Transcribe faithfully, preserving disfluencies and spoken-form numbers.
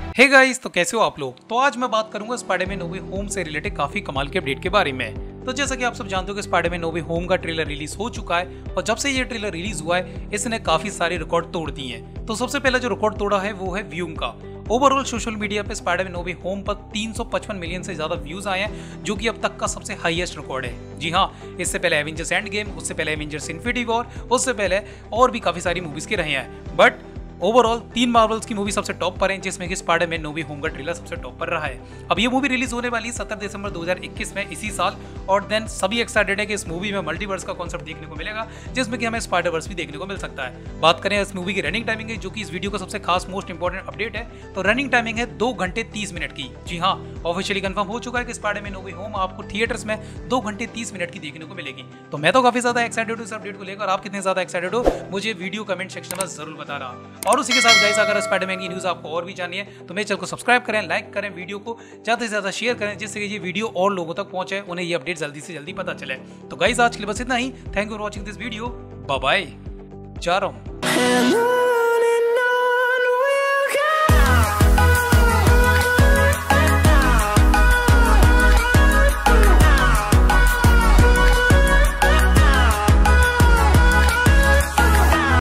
Hey guys, तो कैसे हो आप लोग। तो आज मैं बात करूंगा स्पाइडरमैन नो वे होम से रिलेटेड काफी कमाल के अपडेट के बारे में। तो जैसा कि आप सब जानते हो कि स्पाइडरमैन नो वे होम का ट्रेलर रिलीज हो चुका है और जब से ये ट्रेलर रिलीज हुआ है इसने काफी सारे रिकॉर्ड तोड़ दिए हैं। तो सबसे पहला जो रिकॉर्ड तोड़ा है वो है व्यू का। ओवरऑल सोशल मीडिया पे स्पाइडरमैन नो वे होम पर तीन सौ पचपन मिलियन से ज्यादा व्यूज आए हैं, जो कि अब तक का सबसे हाईएस्ट रिकॉर्ड है। जी हाँ, इससे पहले एवेंजर्स एंड गेम, उससे पहले एवेंजर्स इन्फिनिटी वॉर, उससे पहले और भी काफी सारी मूवीज के रहे हैं। बट ओवरऑल तीन मार्वल्स की मूवी सबसे टॉप पर है, जिसमें कि स्पाइडरमैन नो वे होम का ट्रेलर सबसे टॉप पर रहा है। अब ये मूवी रिलीज होने वाली है सत्रह दिसंबर दो हज़ार इक्कीस में इसी साल, और देन सभी एक्साइटेड है कि इस मूवी में मल्टीवर्स का कॉन्सेप्ट देखने को मिलेगा, जिसमें कि हमें स्पाइडरवर्स भी देखने को मिल सकता है। बात करें इस मूवी की रनिंग टाइमिंग है, जो कि इस वीडियो का सबसे खास मोस्ट इंपॉर्टेंट अपडेट है। तो रनिंग टाइमिंग है दो घंटे तीस मिनट की। जी हाँ, ऑफिशियली कंफर्म हो चुका है कि स्पाइडरमैन नो वे होम आपको थिएटर्स में दो घंटे तीस मिनट की देखने को मिलेगी। तो मैं तो काफी ज्यादा एक्साइटेड हूँ इस अपडेट को लेकर। आप कितने ज्यादा एक्साइटेड हो मुझे वीडियो कमेंट सेक्शन में जरूर बता रहा। और उसी के साथ गाइस, अगर स्पाइडरमैन की न्यूज़ आपको और भी जाननी है तो मेरे चैनल को सब्सक्राइब करें, लाइक करें, वीडियो को ज़्यादा से ज़्यादा शेयर करें, जिससे कि ये वीडियो और लोगों तक पहुंचे, उन्हें ये अपडेट जल्दी से जल्दी पता चले। तो गाइस, आज के लिए बस इतना ही। Thank you for watching this video. Bye bye, जा रहा हूँ।